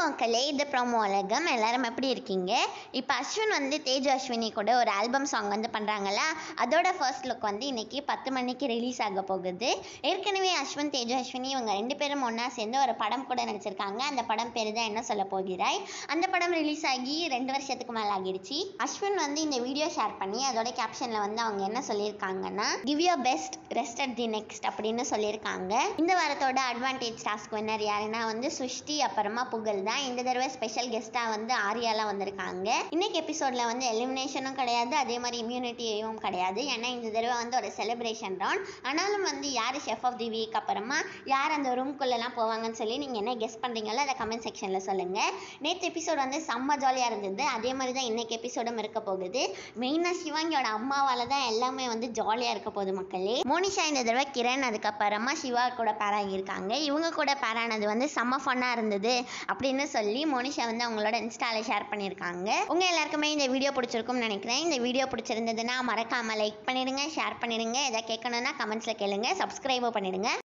மக்களே, இது ப்ரோமோ உலகம். எல்லாரும் எப்படி இருக்கீங்க? இப்போ அஸ்வின் வந்து தேஜு அஸ்வினி கூட ஒரு ஆல்பம் சாங் வந்து பண்ணுறாங்களா, அதோட ஃபர்ஸ்ட் லுக் வந்து இன்னைக்கு 10 மணிக்கு ரிலீஸ் ஆக போகுது. ஏற்கனவே அஸ்வின் தேஜு அஸ்வினி இவங்க 2 பேரும் ஒன்றா சேர்ந்து ஒரு படம் கூட நடிச்சிருக்காங்க. அந்த படம் பேர் தான் என்ன சொல்ல போகிறாய். அந்த படம் ரிலீஸ் ஆகி 2 வருஷத்துக்கு மேலே ஆகிடுச்சு. அஸ்வின் வந்து இந்த வீடியோ ஷேர் பண்ணி அதோட கேப்ஷனில் வந்து அவங்க என்ன சொல்லியிருக்காங்கன்னா, give your best, rest at the next அப்படின்னு சொல்லியிருக்காங்க. இந்த வாரத்தோட அட்வான்டேஜ் டாஸ்க் வின்னர் யாருன்னா வந்து சுஷ்டி, அப்புறமா புகழ் தான். இந்த தடவை ஸ்பெஷல் கெஸ்ட்டாக வந்து ஆரியாலாம் வந்திருக்காங்க. இன்னைக்கு எபிசோட்ல வந்து எலிமினேஷனும் கிடையாது, அதே மாதிரி இம்யூனிட்டியும் கிடையாது. ஏன்னா இந்த தடவை வந்து ஒரு செலிப்ரேஷன் ரவுண்ட். ஆனாலும் வந்து யார் ஷெஃப் ஆஃப் தி வீக், அப்புறமா யார் அந்த ரூம்குள்ளெல்லாம் போவாங்கன்னு சொல்லி நீங்கள் என்ன கெஸ் பண்ணுறீங்களோ அதை கமெண்ட் செக்ஷனில் சொல்லுங்கள். நேற்று எபிசோட் வந்து செம்ம ஜாலியாக இருந்தது. அதே மாதிரி தான் இன்னைக்கு எபிசோடும் இருக்க போகுது. மெயினாக சிவாங்கியோட அம்மாவால் தான் எல்லாமே வந்து ஜாலியாக இருக்க போகுது மக்களே. மோனிஷா இந்த தடவை கிரண், அதுக்கப்புறமா சிவா கூட பேராகியிருக்காங்க. இவங்க கூட பேரானது வந்து செம்ம ஃபன்னாக இருந்தது அப்படின்னு சொல்லி மோனிஷா வந்து அவங்களோட இன்ஸ்டால ஷேர் பண்ணியிருக்காங்க. உங்க எல்லாருக்குமே இந்த வீடியோ பிடிச்சிருக்கும்னு நினைக்கிறேன். இந்த வீடியோ பிடிச்சிருந்ததுன்னா மறக்காம லைக் பண்ணிடுங்க, ஷேர் பண்ணிடுங்க. எதை கேட்கணும்னா கமெண்ட்ஸ்ல கேளுங்க, சப்ஸ்கிரைபும் பண்ணிடுங்க.